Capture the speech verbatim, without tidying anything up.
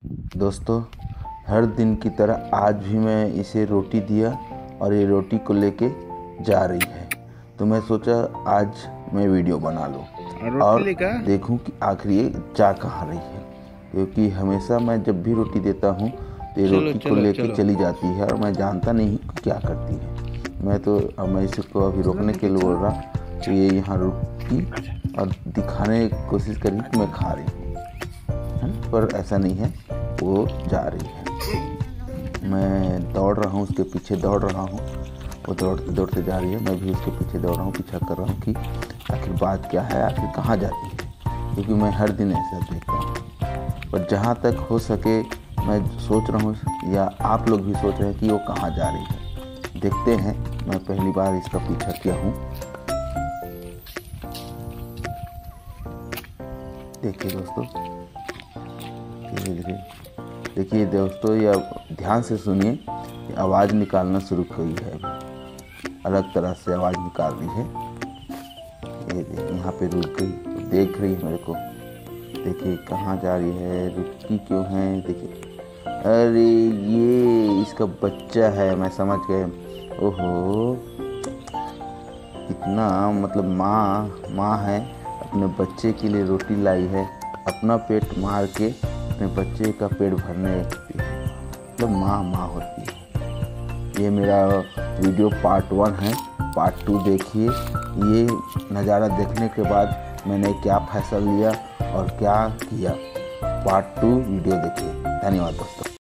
दोस्तों, हर दिन की तरह आज भी मैं इसे रोटी दिया और ये रोटी को लेके जा रही है। तो मैं सोचा आज मैं वीडियो बना लूँ और देखूं कि आखिर ये जा कहाँ रही है, क्योंकि हमेशा मैं जब भी रोटी देता हूँ तो ये रोटी को लेके चली जाती है और मैं जानता नहीं कि क्या करती है। मैं तो अब मैं इसको अभी रोकने के लिए बोल रहा कि ये यहाँ रुकी और दिखाने की कोशिश करी कि मैं खा रही हूँ, पर ऐसा नहीं है, वो जा रही है। मैं दौड़ रहा हूँ, उसके पीछे दौड़ रहा हूँ, वो दौड़ते दौड़ते जा रही है, मैं भी उसके पीछे दौड़ रहा हूँ, पीछा कर रहा हूँ कि आखिर बात क्या है, आखिर कहाँ जाती है, क्योंकि मैं हर दिन ऐसा देखता हूँ। पर जहाँ तक हो सके मैं सोच रहा हूँ या आप लोग भी सोच रहे हैं कि वो कहाँ जा रही है। देखते हैं, मैं पहली बार इसका पीछा किया हूँ। देखिए दोस्तों, धीरे धीरे देखिए दोस्तों, ये ध्यान से सुनिए, आवाज़ निकालना शुरू हुई है, अभी अलग तरह से आवाज़ निकाल रही है। ये यहाँ पे रुक गई, देख रही है मेरे को। देखिए कहाँ जा रही है, रुकी क्यों है, देखिए। अरे ये इसका बच्चा है, मैं समझ गया। ओहो, इतना मतलब माँ माँ है, अपने बच्चे के लिए रोटी लाई है, अपना पेट मार के अपने बच्चे का पेट भरने लगती है। मतलब माँ माँ होती है। ये मेरा वीडियो पार्ट वन है, पार्ट टू देखिए। ये नज़ारा देखने के बाद मैंने क्या फैसला लिया और क्या किया, पार्ट टू वीडियो देखिए। धन्यवाद दोस्तों।